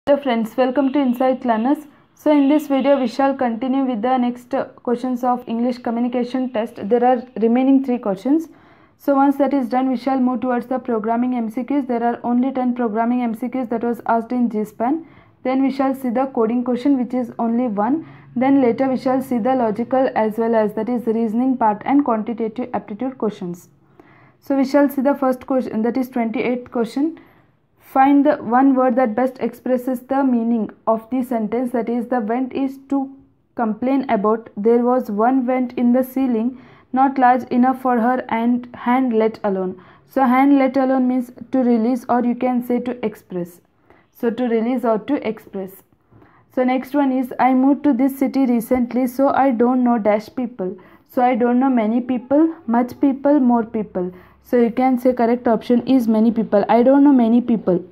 Hello friends, welcome to Insight Learners. So in this video we shall continue with the next questions of English communication test. There are remaining 3 questions. So once that is done, we shall move towards the programming MCQs. There are only 10 programming MCQs that was asked in GSPAN. Then we shall see the coding question, which is only 1. Then later we shall see the logical as well as that is reasoning part and quantitative aptitude questions. So we shall see the first question, that is 28th question. Find the one word that best expresses the meaning of the sentence, that is the vent is to complain about. There was one vent in the ceiling, not large enough for her and hand let alone. So hand let alone means to release, or you can say to express. So to release or to express. So next one is I moved to this city recently, so I don't know dash people. So I don't know many people, much people, more people. So you can say correct option is many people. I don't know many people.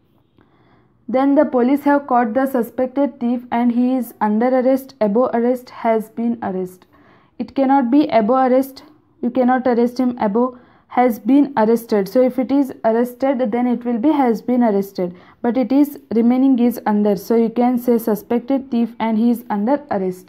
Then the police have caught the suspected thief and he is under arrest. Above arrest, has been arrested. It cannot be above arrest. You cannot arrest him. Above has been arrested. So if it is arrested, then it will be has been arrested. But it is remaining is under. So you can say suspected thief and he is under arrest.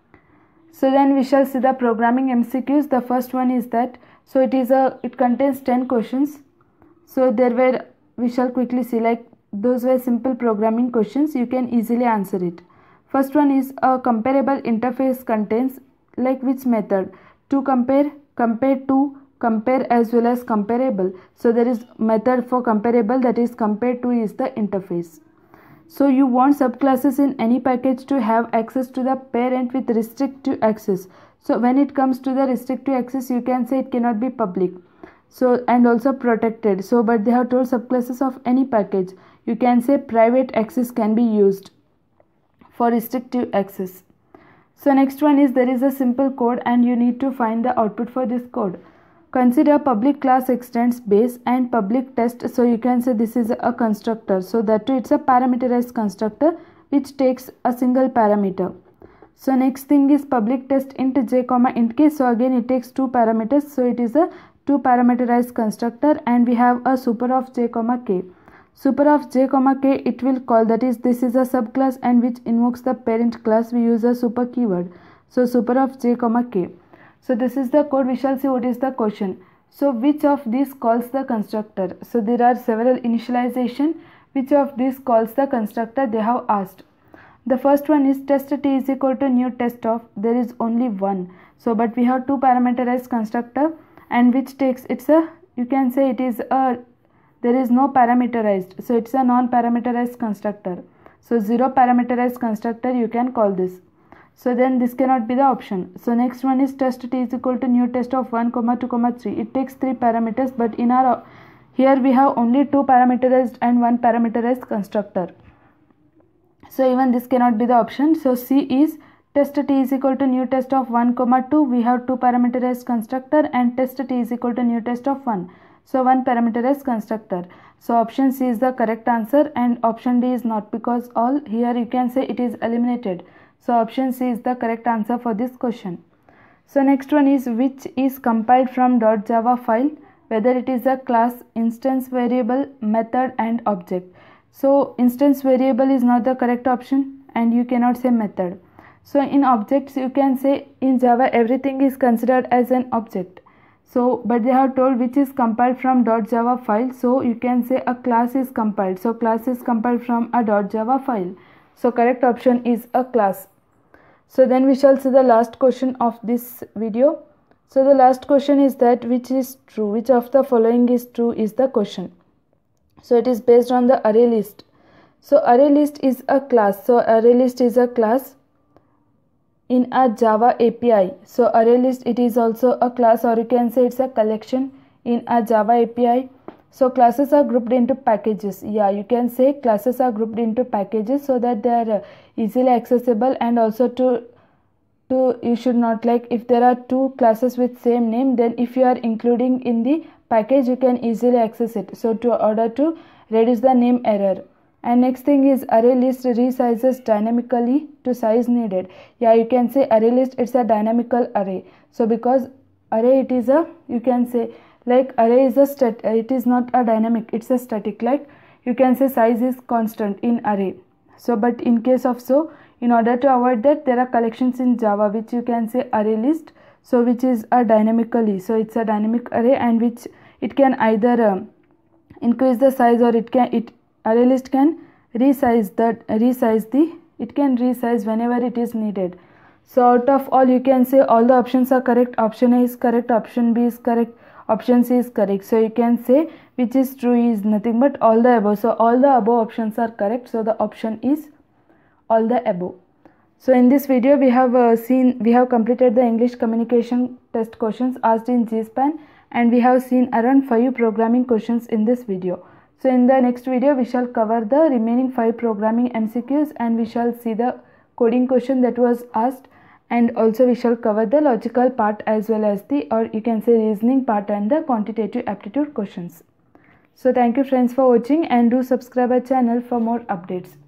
So then we shall see the programming MCQs. The first one is that. So it contains 10 questions. So we shall quickly see, like those were simple programming questions. You can easily answer it. First one is a comparable interface contains like which method? To compare, compare to, compare as well as comparable. So there is method for comparable, that is compare to is the interface. So you want subclasses in any package to have access to the parent with restrictive access. So when it comes to the restrictive access, you can say it cannot be public. So and also protected. So but they have told subclasses of any package. You can say private access can be used for restrictive access. So next one is there is a simple code and you need to find the output for this code. Consider public class extends base and public test. So you can say this is a constructor. So that too it's a parameterized constructor which takes a single parameter. So next thing is public test int j comma int k. So again it takes 2 parameters. So it is a 2 parameterized constructor and we have a super of j comma k. Super of j comma k it will call, that is this is a subclass and which invokes the parent class. We use a super keyword. So super of j comma k. So this is the code. We shall see what is the question. So which of these calls the constructor? So there are several initialization. Which of these calls the constructor they have asked. The first one is test t is equal to new test of. There is only one. So but we have 2 parameterized constructor and which takes you can say it is there is no parameterized. So it's a non-parameterized constructor. So 0 parameterized constructor you can call this. So then this cannot be the option. So next one is test t is equal to new test of 1, 2, 3. It takes 3 parameters, but in our here we have only 2 parameterized and 1 parameterized constructor. So even this cannot be the option. So C is test t is equal to new test of 1, 2. We have 2 parameterized constructor and test t is equal to new test of 1. So 1 parameterized constructor. So option C is the correct answer and option D is not, because all here you can say it is eliminated. So option C is the correct answer for this question. So next one is which is compiled from .java file, whether it is a class, instance variable, method and object. So instance variable is not the correct option and you cannot say method. So in objects you can say in Java everything is considered as an object. So but they have told which is compiled from .java file. So you can say a class is compiled. So class is compiled from a .java file. So correct option is a class. So then we shall see the last question of this video. So the last question is that which is true, which of the following is true is the question. So it is based on the array list. So array list is a class. So array list is a class in a Java API. So array list it is also a class, or you can say it's a collection in a Java API. So classes are grouped into packages. Yeah, you can say classes are grouped into packages so that they are easily accessible, and also to you should not, like if there are 2 classes with same name, then if you are including in the package you can easily access it. So to order to reduce the name error. And next thing is array list resizes dynamically to size needed. Yeah, you can say array list it's a dynamical array. So because array it is a, you can say like array is it is not a dynamic, it's a static. Like you can say size is constant in array. So but in case of so, in order to avoid that, there are collections in Java which you can say array list, so which is a dynamically, so it's a dynamic array, and which it can either increase the size, or array list can resize whenever it is needed. So out of all, you can say all the options are correct. Option A is correct, option B is correct, option C is correct. So you can say which is true is nothing but all the above. So all the above options are correct. So the option is all the above. So in this video we have completed the English communication test questions asked in GSPAN, and we have seen around 5 programming questions in this video. So in the next video we shall cover the remaining 5 programming MCQs, and we shall see the coding question that was asked, and also we shall cover the logical part as well as the, or you can say, reasoning part and the quantitative aptitude questions. So thank you friends for watching, and do subscribe our channel for more updates.